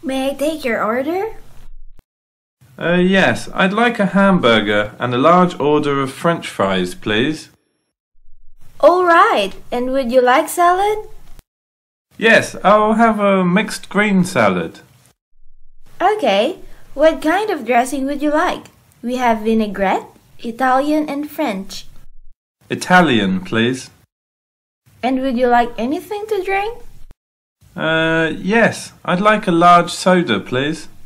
May I take your order? Yes, I'd like a hamburger and a large order of French fries, please. All right, and would you like salad? Yes, I'll have a mixed green salad. Okay, what kind of dressing would you like? We have vinaigrette, Italian and French. Italian, please. And would you like anything to drink? Yes, I'd like a large soda, please.